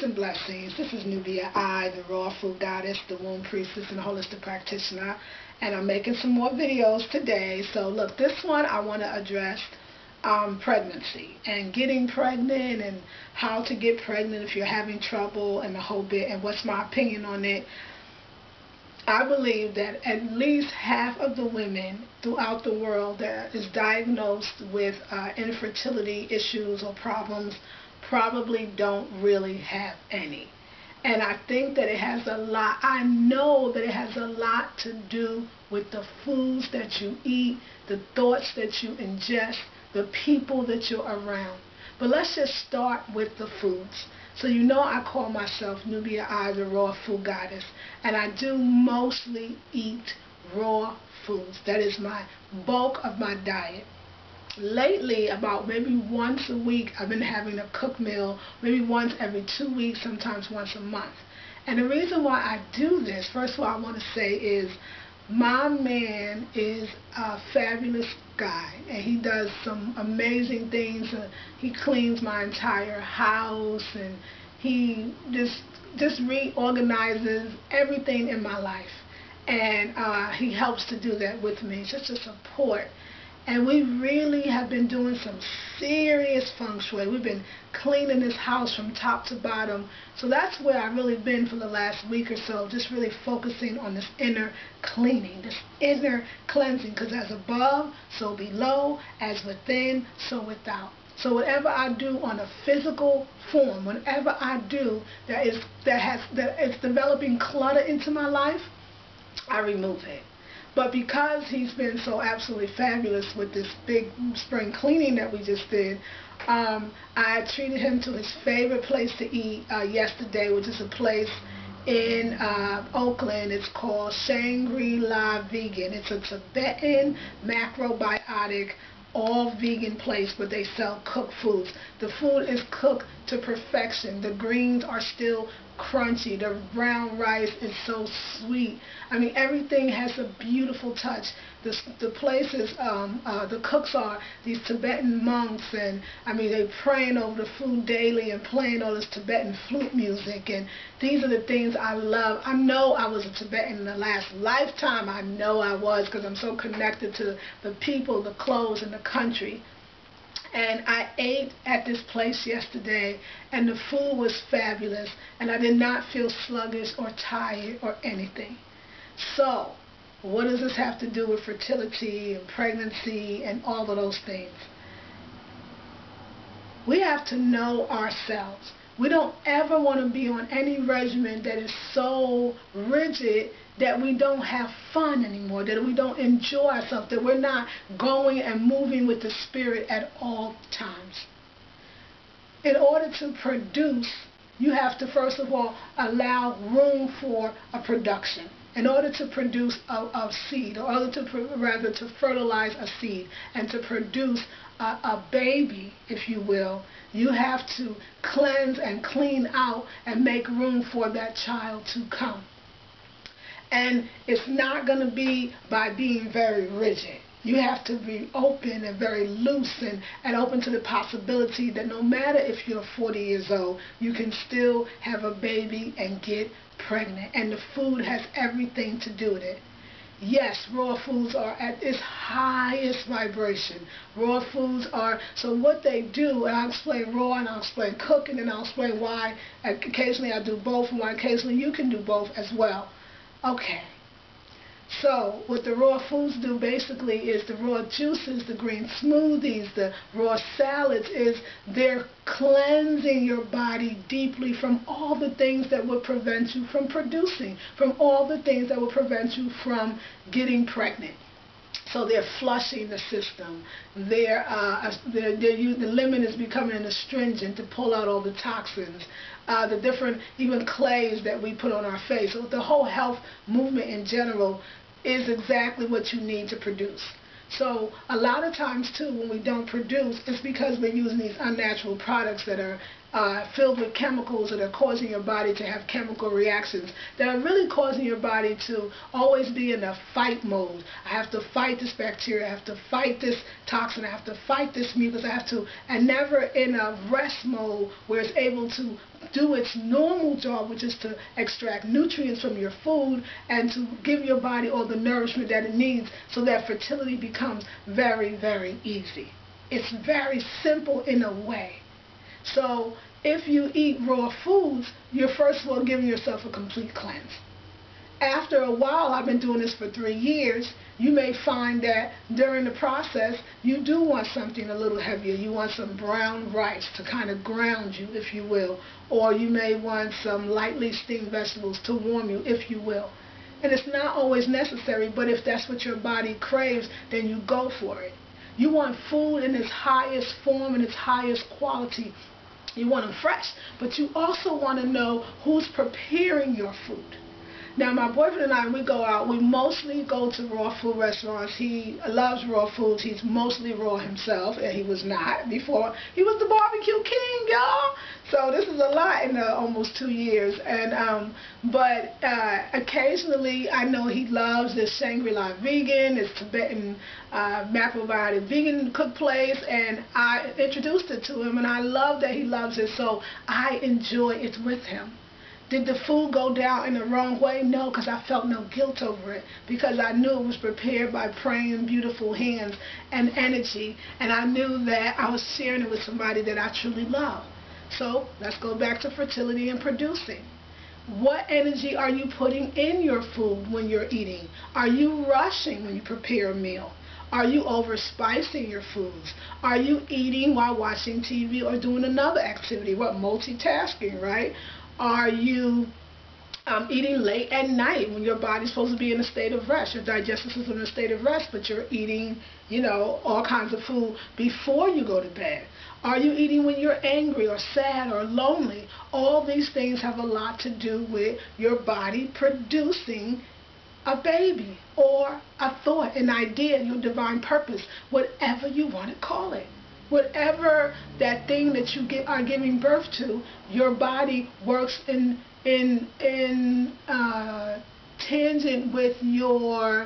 Peace and blessings. This is Nubia, I, the raw food goddess, the womb priestess, and holistic practitioner. And I'm making some more videos today. So look, this one I want to address pregnancy and getting pregnant and how to get pregnant if you're having trouble and the whole bit, and what's my opinion on it. I believe that at least half of the women throughout the world that is diagnosed with infertility issues or problems probably don't really have any. And I think that it has a lot, I know that it has a lot to do with the foods that you eat, the thoughts that you ingest, the people that you're around. But let's just start with the foods. So you know I call myself Nubia I, the raw food goddess, and I do mostly eat raw foods. That is my bulk of my diet. Lately, about maybe once a week, I've been having a cooked meal, maybe once every 2 weeks, sometimes once a month. And the reason why I do this, first of all, I want to say is my man is a fabulous guy, and he does some amazing things. He cleans my entire house, and he just reorganizes everything in my life. And he helps to do that with me, just to support. And we really have been doing some serious feng shui. We've been cleaning this house from top to bottom. So that's where I've really been for the last week or so, just really focusing on this inner cleaning, this inner cleansing. Because as above, so below, as within, so without. So whatever I do on a physical form, whatever I do that is developing clutter into my life, I remove it. But because he's been so absolutely fabulous with this big spring cleaning that we just did, I treated him to his favorite place to eat yesterday, which is a place in Oakland. It's called Shangri-La Vegan. It's a Tibetan macrobiotic, all vegan place, but they sell cooked foods. The food is cooked to perfection. The greens are still crunchy. The brown rice is so sweet. I mean, everything has a beautiful touch. The place is, the cooks are these Tibetan monks, and I mean, they praying over the food daily and playing all this Tibetan flute music, and these are the things I love. I know I was a Tibetan in the last lifetime. I know I was, because I'm so connected to the people, the clothes, and the country. And I ate at this place yesterday, and the food was fabulous, and I did not feel sluggish or tired or anything. So, what does this have to do with fertility and pregnancy and all of those things? We have to know ourselves. We don't ever want to be on any regimen that is so rigid that we don't have fun anymore, that we don't enjoy ourselves, that we're not going and moving with the spirit at all times. In order to produce, you have to first of all allow room for a production. In order to produce a seed, or rather to fertilize a seed and to produce a baby, if you will, you have to cleanse and clean out and make room for that child to come. And it's not going to be by being very rigid. You have to be open and very loose and open to the possibility that no matter if you're 40 years old, you can still have a baby and get pregnant. And the food has everything to do with it. Yes, raw foods are at its highest vibration. Raw foods are, so what they do, and I'll explain raw and I'll explain cooking, and I'll explain why occasionally I do both and why occasionally you can do both as well. Okay. So what the raw foods do basically is the raw juices, the green smoothies, the raw salads, is they're cleansing your body deeply from all the things that would prevent you from producing, from all the things that would prevent you from getting pregnant. So they're flushing the system. The lemon is becoming an astringent to pull out all the toxins. The different even clays that we put on our face. So the whole health movement in general is exactly what you need to produce. So a lot of times too, when we don't produce, it's because we're using these unnatural products that are filled with chemicals that are causing your body to have chemical reactions that are really causing your body to always be in a fight mode. I have to fight this bacteria, I have to fight this toxin, I have to fight this mucus, I have to, and never in a rest mode where it's able to do its normal job, which is to extract nutrients from your food and to give your body all the nourishment that it needs so that fertility becomes very, very easy. It's very simple in a way. So if you eat raw foods, you're first of all giving yourself a complete cleanse. After a while, I've been doing this for 3 years, you may find that during the process, you do want something a little heavier. You want some brown rice to kind of ground you, if you will. Or you may want some lightly steamed vegetables to warm you, if you will. And it's not always necessary, but if that's what your body craves, then you go for it. You want food in its highest form and its highest quality. You want them fresh, but you also want to know who's preparing your food. Now, my boyfriend and I, when we go out, we mostly go to raw food restaurants. He loves raw foods. He's mostly raw himself, and he was not before. He was the barbecue king, y'all. So this is a lot in almost 2 years. And but occasionally, I know he loves this Shangri-La vegan, this Tibetan macrobiotic vegan cook place, and I introduced it to him, and I love that he loves it. So I enjoy it with him. Did the food go down in the wrong way? No, because I felt no guilt over it, because I knew it was prepared by praying, beautiful hands and energy, and I knew that I was sharing it with somebody that I truly love. So let's go back to fertility and producing. What energy are you putting in your food when you're eating? Are you rushing when you prepare a meal? Are you overspicing your foods? Are you eating while watching TV or doing another activity? What, multitasking, right? Are you eating late at night when your body's supposed to be in a state of rest? Your digestive system in a state of rest, but you're eating, all kinds of food before you go to bed. Are you eating when you're angry or sad or lonely? All these things have a lot to do with your body producing a baby or a thought, an idea, your divine purpose, whatever you want to call it. Whatever that thing that you are giving birth to, your body works in tandem with your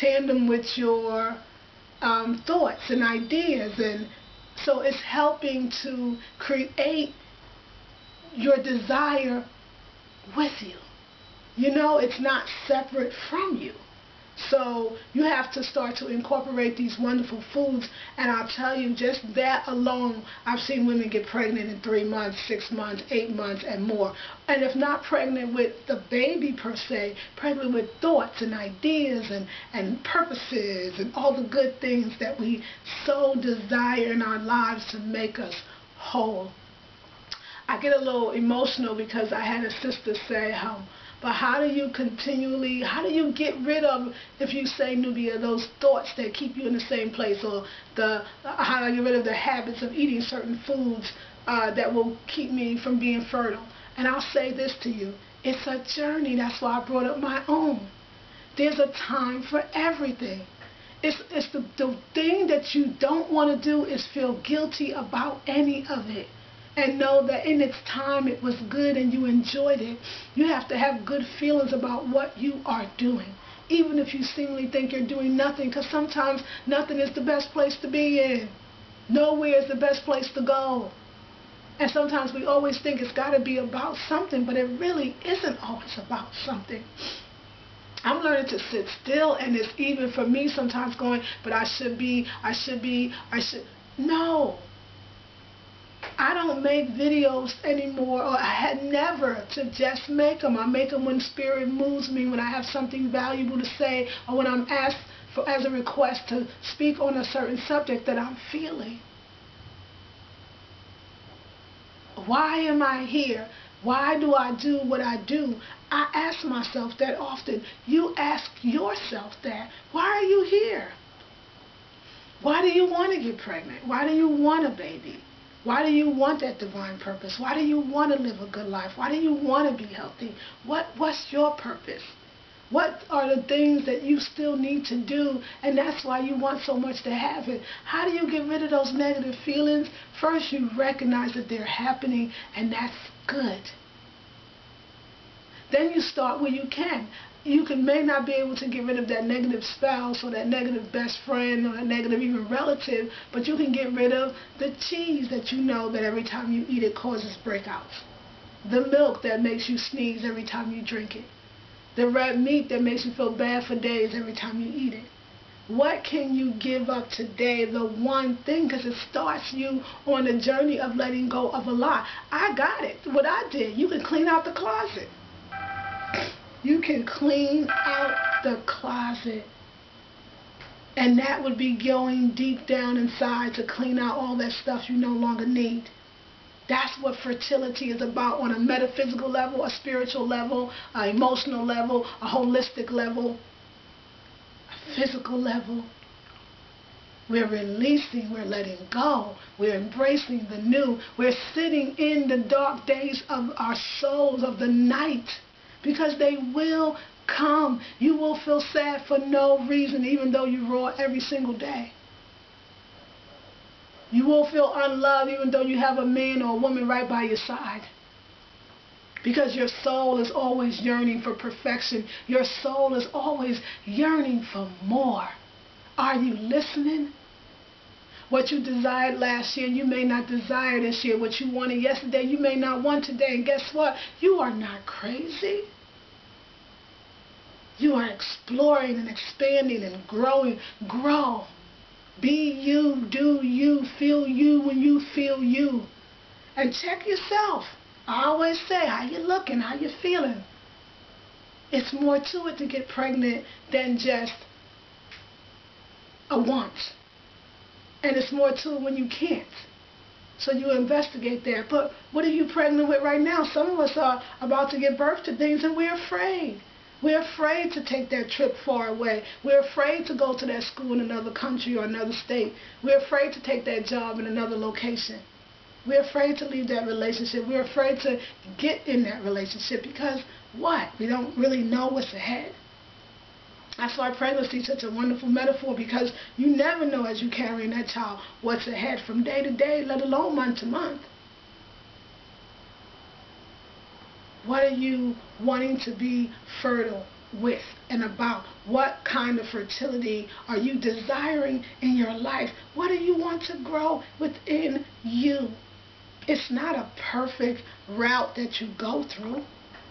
thoughts and ideas, and so it's helping to create your desire with you. It's not separate from you. So you have to start to incorporate these wonderful foods, and I'll tell you, just that alone, I've seen women get pregnant in 3 months, 6 months, 8 months, and more. And if not pregnant with the baby per se, pregnant with thoughts and ideas and purposes and all the good things that we so desire in our lives to make us whole. I get a little emotional because I had a sister say, but how do you get rid of, if you say, Nubia, those thoughts that keep you in the same place, or how do I get rid of the habits of eating certain foods that will keep me from being fertile? And I'll say this to you, it's a journey. That's why I brought up my own. There's a time for everything. It's the thing that you don't want to do is feel guilty about any of it. And know that in its time it was good and you enjoyed it. You have to have good feelings about what you are doing, even if you seemingly think you're doing nothing, because sometimes nothing is the best place to be in. Nowhere is the best place to go. And sometimes we always think it's got to be about something, but it really isn't always about something. I'm learning to sit still, and it's even for me sometimes going, but I should. No. I don't make videos anymore, or I had never to just make them. I make them when spirit moves me, when I have something valuable to say, or when I'm asked as a request to speak on a certain subject that I'm feeling. Why am I here? Why do I do what I do? I ask myself that often. You ask yourself that. Why are you here? Why do you want to get pregnant? Why do you want a baby? Why do you want that divine purpose? Why do you want to live a good life? Why do you want to be healthy? What's your purpose? What are the things that you still need to do, and that's why you want so much to have it? How do you get rid of those negative feelings? First, you recognize that they're happening, and that's good. Then you start where you can. You may not be able to get rid of that negative spouse or that negative best friend or that negative even relative, but you can get rid of the cheese that you know that every time you eat it causes breakouts. The milk that makes you sneeze every time you drink it. The red meat that makes you feel bad for days every time you eat it. What can you give up today? The one thing, because it starts you on the journey of letting go of a lot. I got it. What I did, you can clean out the closet. You can clean out the closet. And that would be going deep down inside to clean out all that stuff you no longer need. That's what fertility is about on a metaphysical level, a spiritual level, an emotional level, a holistic level, a physical level. We're releasing, we're letting go, we're embracing the new. We're sitting in the dark days of our souls, of the night, because they will come. You will feel sad for no reason, even though you roar every single day. You will feel unloved even though you have a man or a woman right by your side. Because your soul is always yearning for perfection. Your soul is always yearning for more. Are you listening? What you desired last year, you may not desire this year. What you wanted yesterday, you may not want today. And guess what? You are not crazy. You are exploring and expanding and growing. Grow. Be you, do you, feel you when you feel you. And check yourself. I always say, how you looking, how you feeling. It's more to it to get pregnant than just a want. And it's more to it when you can't. So you investigate that. But what are you pregnant with right now? Some of us are about to give birth to things and we're afraid. We're afraid to take that trip far away. We're afraid to go to that school in another country or another state. We're afraid to take that job in another location. We're afraid to leave that relationship. We're afraid to get in that relationship because what? We don't really know what's ahead. That's why pregnancy is such a wonderful metaphor, because you never know as you're carrying that child what's ahead from day to day, let alone month to month. What are you wanting to be fertile with and about? What kind of fertility are you desiring in your life? What do you want to grow within you? It's not a perfect route that you go through,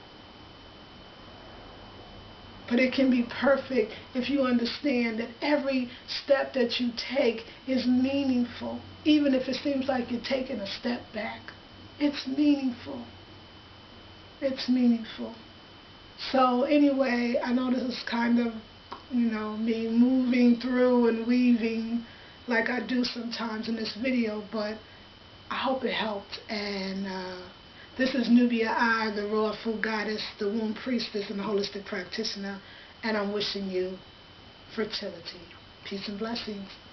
but it can be perfect if you understand that every step that you take is meaningful. Even if it seems like you're taking a step back, it's meaningful. It's meaningful. So anyway, I know this is kind of, me moving through and weaving like I do sometimes in this video, but I hope it helped. And this is Nubia I, the raw food goddess, the womb priestess, and the holistic practitioner, and I'm wishing you fertility. Peace and blessings.